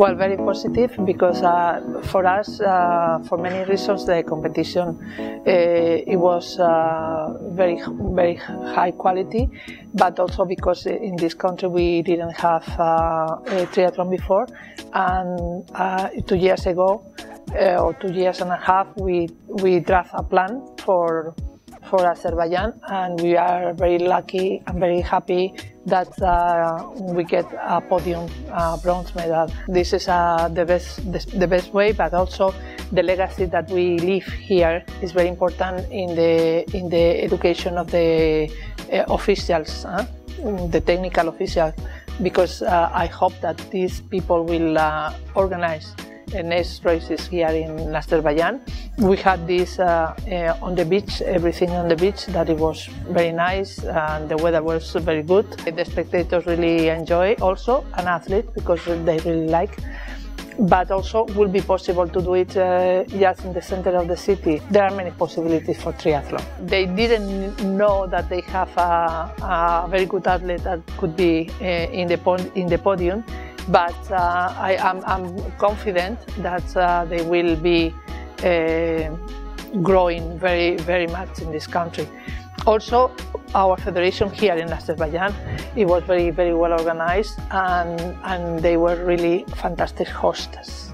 Well, very positive because for us, for many reasons, the competition it was very high quality, but also because in this country we didn't have a triathlon before, and 2 years ago or 2 years and a half we draft a plan for Azerbaijan, and we are very lucky and very happy that we get a podium bronze medal. This is the best way, but also the legacy that we leave here is very important in the education of the officials, the technical officials, because I hope that these people will organize next races here in Azerbaijan. We had this on the beach, everything on the beach, that it was very nice and the weather was very good. The spectators really enjoy, also an athlete, because they really like. But also will be possible to do it just in the center of the city. There are many possibilities for triathlon. They didn't know that they have a very good athlete that could be in the podium, but I'm confident that they will be growing very much in this country. Also, our federation here in Azerbaijan, it was very well organized, and they were really fantastic hosts.